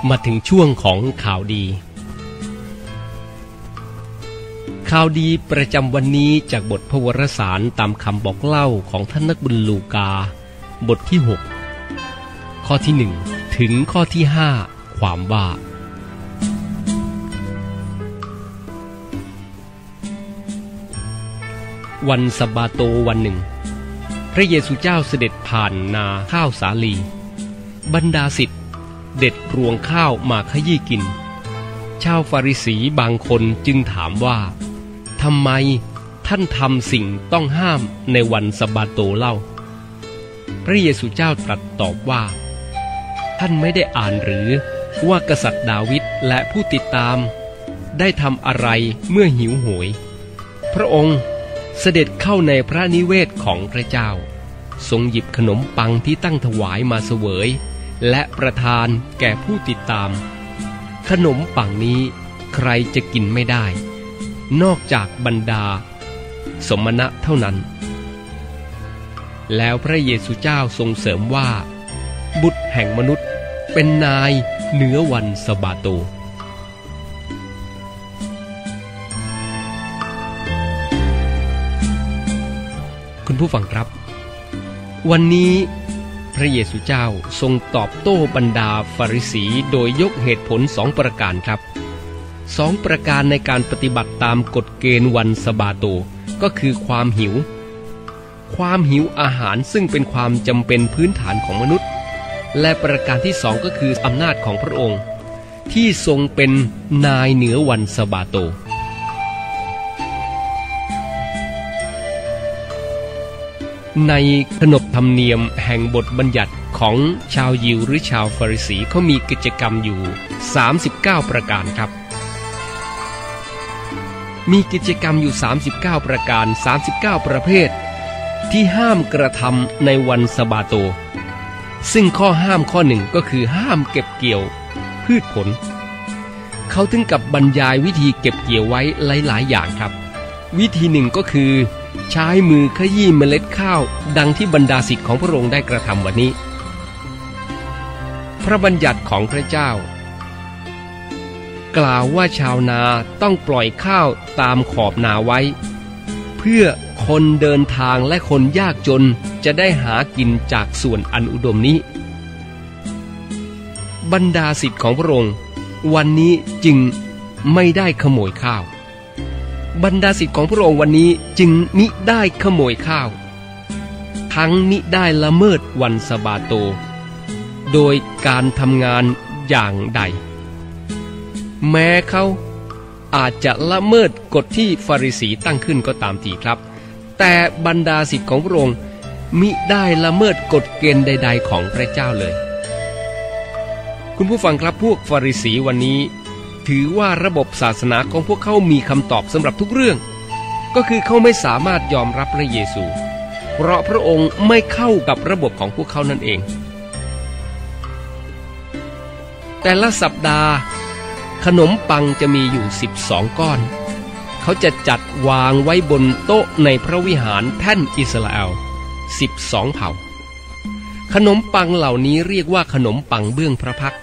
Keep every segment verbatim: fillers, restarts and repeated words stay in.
มาถึงช่วงของข่าวดีข่าวดีประจำวันนี้จากบทพระวรสารตามคำบอกเล่าของท่านนักบุญลูกาบทที่หกข้อที่หนึ่งถึงข้อที่ห้าความว่าวันสะบาโตวันหนึ่งพระเยซูเจ้าเสด็จผ่านนาข้าวสาลีบรรดาศิษย์เด็ดรวงข้าวมาขยี้กินชาวฟาริสีบางคนจึงถามว่าทำไมท่านทำสิ่งต้องห้ามในวันสะบาโตเล่าพระเยซูเจ้าตรัสตอบว่าท่านไม่ได้อ่านหรือว่ากษัตริย์ดาวิดและผู้ติดตามได้ทำอะไรเมื่อหิวโหยพระองค์เสด็จเข้าในพระนิเวศของพระเจ้าทรงหยิบขนมปังที่ตั้งถวายมาเสวยและประทานแก่ผู้ติดตามขนมปังนี้ใครจะกินไม่ได้นอกจากบรรดาสมณะเท่านั้นแล้วพระเยซูเจ้าทรงเสริมว่าบุตรแห่งมนุษย์เป็นนายเหนือวันสะบาโตคุณผู้ฟังครับวันนี้พระเยซูเจ้าทรงตอบโต้บรรดาฟาริสีโดยยกเหตุผลสองประการครับสองประการในการปฏิบัติตามกฎเกณฑ์วันสะบาโตก็คือความหิวความหิวอาหารซึ่งเป็นความจำเป็นพื้นฐานของมนุษย์และประการที่สองก็คืออำนาจของพระองค์ที่ทรงเป็นนายเหนือวันสะบาโตในขนบธรรมเนียมแห่งบทบัญญัติของชาวยิวหรือชาวฟาริสีเขามีกิจกรรมอยู่สามสิบเก้าประการครับมีกิจกรรมอยู่สามสิบเก้าประการสามสิบเก้าประเภทที่ห้ามกระทำในวันสะบาโตซึ่งข้อห้ามข้อหนึ่งก็คือห้ามเก็บเกี่ยวพืชผลเขาถึงกับบรรยายวิธีเก็บเกี่ยวไว้หลายๆอย่างครับวิธีหนึ่งก็คือใช้มือขยี้เมล็ดข้าวดังที่บรรดาศิษย์ของพระองค์ได้กระทำวันนี้พระบัญญัติของพระเจ้ากล่าวว่าชาวนาต้องปล่อยข้าวตามขอบนาไว้เพื่อคนเดินทางและคนยากจนจะได้หากินจากส่วนอันอุดมนี้บรรดาศิษย์ของพระองค์วันนี้จึงไม่ได้ขโมยข้าวบรรดาศิษย์ของพระองค์วันนี้จึงมิได้ขโมยข้าวทั้งมิได้ละเมิดวันสะบาโตโดยการทำงานอย่างใดแม้เขาอาจจะละเมิดกฎที่ฟาริสีตั้งขึ้นก็ตามทีครับแต่บรรดาศิษย์ของพระองค์มิได้ละเมิดกฎเกณฑ์ใดๆของพระเจ้าเลยคุณผู้ฟังครับพวกฟาริสีวันนี้ถือว่าระบบศาสนาของพวกเขามีคำตอบสำหรับทุกเรื่องก็คือเขาไม่สามารถยอมรับพระเยซูเพราะพระองค์ไม่เข้ากับระบบของพวกเขานั่นเองแต่ละสัปดาห์ขนมปังจะมีอยู่สิบสองก้อนเขาจะจัดวางไว้บนโต๊ะในพระวิหารแท่นอิสราเอลสิบสองเผ่าขนมปังเหล่านี้เรียกว่าขนมปังเบื้องพระพักตร์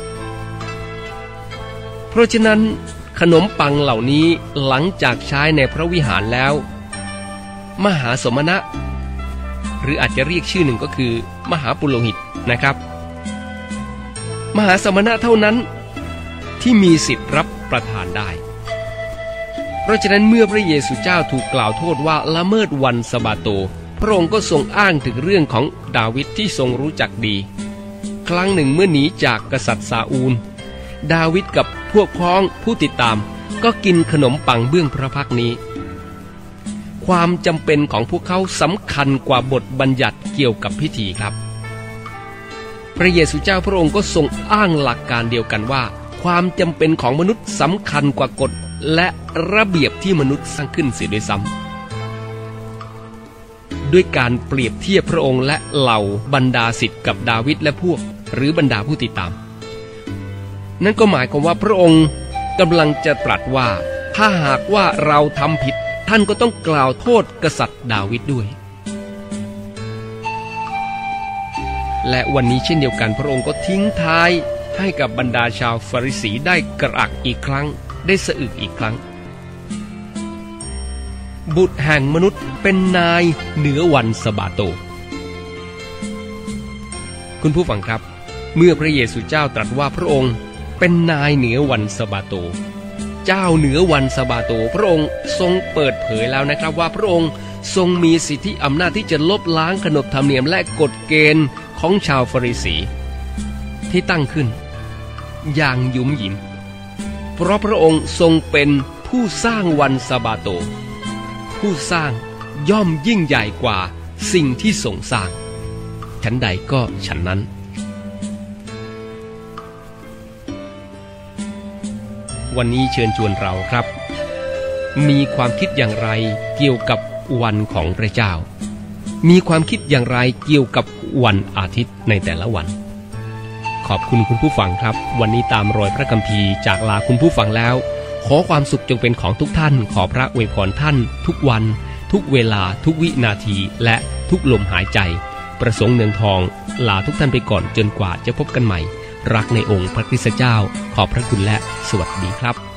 เพราะฉะนั้นขนมปังเหล่านี้หลังจากใช้ในพระวิหารแล้วมหาสมณะหรืออาจจะเรียกชื่อหนึ่งก็คือมหาปุโรหิตนะครับมหาสมณะเท่านั้นที่มีสิทธิ์รับประทานได้เพราะฉะนั้นเมื่อพระเยซูเจ้าถูกกล่าวโทษว่าละเมิดวันสะบาโตพระองค์ก็ทรงอ้างถึงเรื่องของดาวิดที่ทรงรู้จักดีครั้งหนึ่งเมื่อหนีจากกษัตริย์ซาอูลดาวิดกับพวกพ้องผู้ติดตามก็กินขนมปังเบื้องพระพักตร์นี้ความจำเป็นของพวกเขาสำคัญกว่าบทบัญญัติเกี่ยวกับพิธีครับพระเยซูเจ้าพระองค์ก็ทรงอ้างหลักการเดียวกันว่าความจำเป็นของมนุษย์สำคัญกว่ากฎและระเบียบที่มนุษย์สร้างขึ้นเสียด้วยซ้ำด้วยการเปรียบเทียบพระองค์และเหล่าบรรดาศิษย์กับดาวิดและพวกหรือบรรดาผู้ติดตามนั่นก็หมายความว่าพระองค์กำลังจะตรัสว่าถ้าหากว่าเราทำผิดท่านก็ต้องกล่าวโทษกษัตริย์ดาวิดด้วยและวันนี้เช่นเดียวกันพระองค์ก็ทิ้งท้ายให้กับบรรดาชาวฟาริสีได้กระอักอีกครั้งได้สะอึกอีกครั้งบุตรแห่งมนุษย์เป็นนายเหนือวันสะบาโตคุณผู้ฟังครับเมื่อพระเยซูเจ้าตรัสว่าพระองค์เป็นนายเหนือวันสะบาโตเจ้าเหนือวันสะบาโตพระองค์ทรงเปิดเผยแล้วนะครับว่าพระองค์ทรงมีสิทธิอำนาจที่จะลบล้างขนบธรรมเนียมและกฎเกณฑ์ของชาวฟาริสีที่ตั้งขึ้นอย่างหยุมหยิมเพราะพระองค์ทรงเป็นผู้สร้างวันสะบาโตผู้สร้างย่อมยิ่งใหญ่กว่าสิ่งที่ทรงสร้างฉันใดก็ฉันนั้นวันนี้เชิญชวนเราครับมีความคิดอย่างไรเกี่ยวกับวันของพระเจ้ามีความคิดอย่างไรเกี่ยวกับวันอาทิตย์ในแต่ละวันขอบคุณคุณผู้ฟังครับวันนี้ตามรอยพระคัมภีร์จากลาคุณผู้ฟังแล้วขอความสุขจงเป็นของทุกท่านขอพระอวยพรท่านทุกวันทุกเวลาทุกวินาทีและทุกลมหายใจประสงค์เนืองทองลาทุกท่านไปก่อนจนกว่าจะพบกันใหม่รักในองค์พระคริสต์เจ้าขอบพระคุณและสวัสดีครับ